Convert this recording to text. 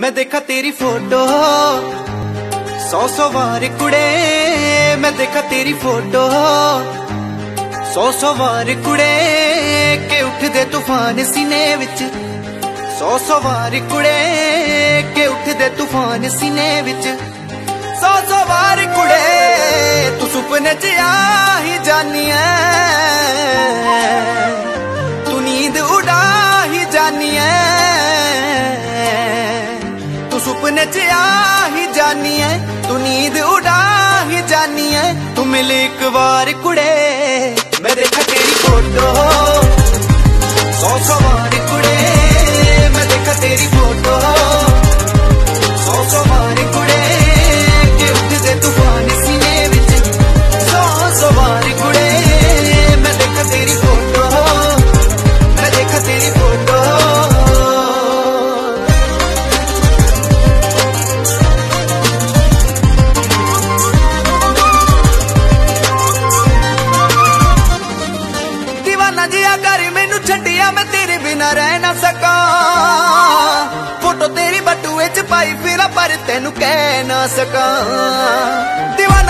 मैं देखा तेरी फोटो 100 बार कुड़े, मैं देखा तेरी फोटो 100 बार कुड़े के उठ दे तूफान सीने विच 100 बार कुड़े के उठ दे तूफान सीने विच 100 बार कुड़े तू सुपने च आ ही जानी है, तू नींद उड़ा ही जानी है, तू सुपने च आ ही जानी है, तू नींद उड़ा ही जानी है। तू मिल एक बार कुड़े, मैं देखा तेरी फोटो 100 बार कुड़े, मैं देखा तेरी फोटो 100 बार कुड़े के उठ दे तूफान सीने विच 100 बार कुड़े, मैं देखा तेरी फोटो, मैं देखा तेरी फोटो। दीवाना जिया कर मैनू छड्डिया, मैं तेरे बिना रह ना सका, फोटो तेरी बटुए च पाई फिरा पर तेनू कह ना सका।